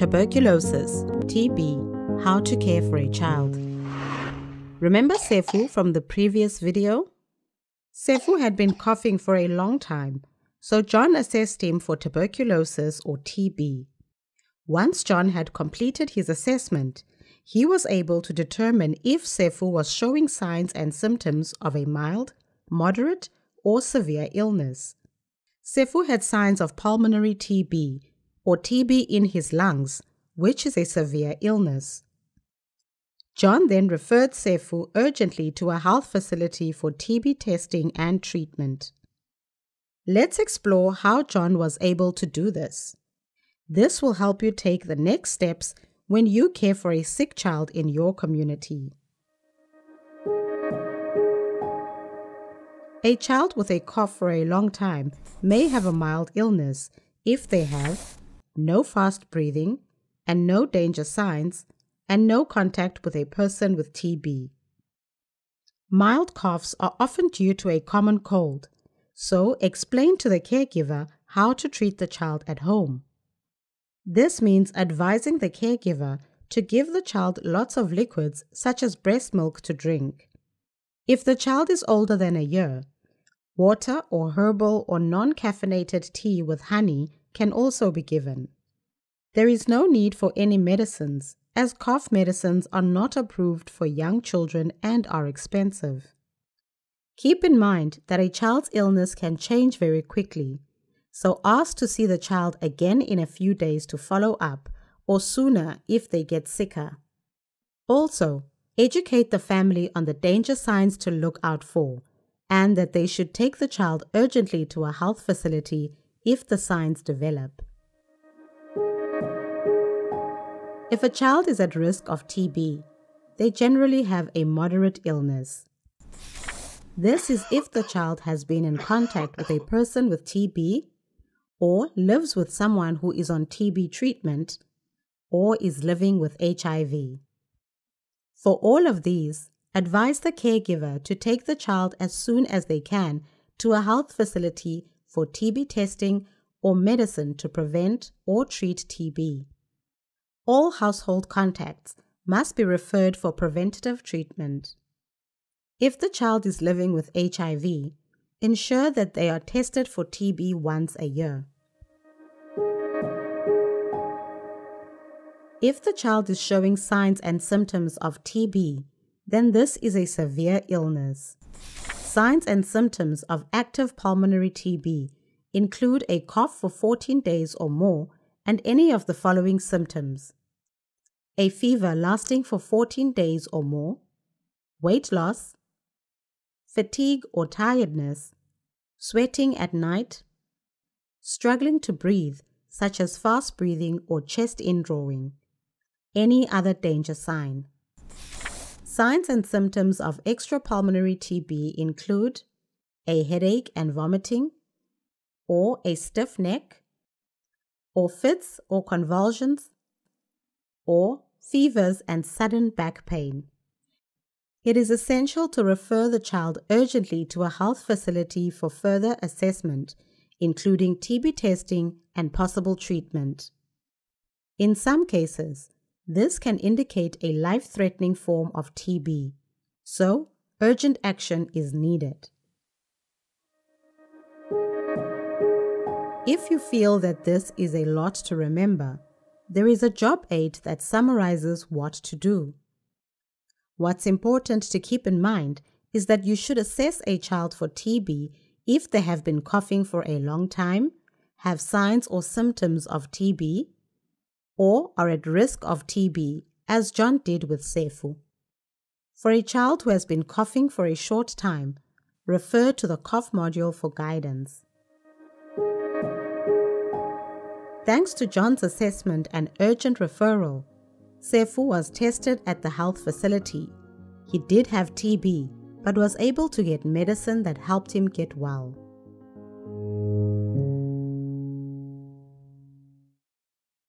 Tuberculosis, TB, how to care for a child. Remember Sefu from the previous video? Sefu had been coughing for a long time, so John assessed him for tuberculosis or TB. Once John had completed his assessment, he was able to determine if Sefu was showing signs and symptoms of a mild, moderate, or severe illness. Sefu had signs of pulmonary TB, or TB in his lungs, which is a severe illness. John then referred Sefu urgently to a health facility for TB testing and treatment. Let's explore how John was able to do this. This will help you take the next steps when you care for a sick child in your community. A child with a cough for a long time may have a mild illness if they have no fast breathing and no danger signs and no contact with a person with TB. Mild coughs are often due to a common cold, so explain to the caregiver how to treat the child at home. This means advising the caregiver to give the child lots of liquids such as breast milk to drink. If the child is older than a year, water or herbal or non-caffeinated tea with honey can also be given. There is no need for any medicines, as cough medicines are not approved for young children and are expensive. Keep in mind that a child's illness can change very quickly, so ask to see the child again in a few days to follow up, or sooner if they get sicker. Also, educate the family on the danger signs to look out for, and that they should take the child urgently to a health facility if the signs develop. If a child is at risk of TB, they generally have a moderate illness. This is if the child has been in contact with a person with TB, or lives with someone who is on TB treatment, or is living with HIV. For all of these, advise the caregiver to take the child as soon as they can to a health facility for TB testing or medicine to prevent or treat TB. All household contacts must be referred for preventative treatment. If the child is living with HIV, ensure that they are tested for TB once a year. If the child is showing signs and symptoms of TB, then this is a severe illness. Signs and symptoms of active pulmonary TB include a cough for 14 days or more and any of the following symptoms: a fever lasting for 14 days or more, weight loss, fatigue or tiredness, sweating at night, struggling to breathe, such as fast breathing or chest indrawing, any other danger sign. Signs and symptoms of extrapulmonary TB include a headache and vomiting, or a stiff neck, or fits or convulsions, or fevers and sudden back pain. It is essential to refer the child urgently to a health facility for further assessment, including TB testing and possible treatment. In some cases, this can indicate a life-threatening form of TB, so urgent action is needed. If you feel that this is a lot to remember, there is a job aid that summarizes what to do. What's important to keep in mind is that you should assess a child for TB if they have been coughing for a long time, have signs or symptoms of TB, or are at risk of TB, as John did with Sefu. For a child who has been coughing for a short time, refer to the cough module for guidance. Thanks to John's assessment and urgent referral, Sefu was tested at the health facility. He did have TB, but was able to get medicine that helped him get well.